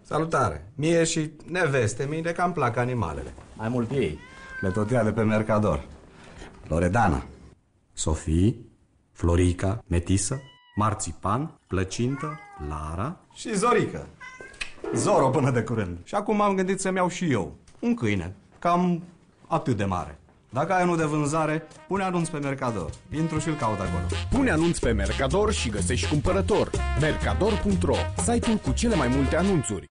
Salutare! Mie și neveste mie de cam plac animalele. Mai mult ei. Le tot ia de pe Mercador. Loredana, Sofie, Florica, Metisă, Marțipan, Plăcintă, Lara și Zorica. Zoro până de curând. Și acum m-am gândit să-mi iau și eu un câine, cam atât de mare. Dacă ai unul de vânzare, pune anunț pe Mercador. Intru și-l caut acolo. Pune anunț pe Mercador și găsești cumpărător. Mercador.ro, site-ul cu cele mai multe anunțuri.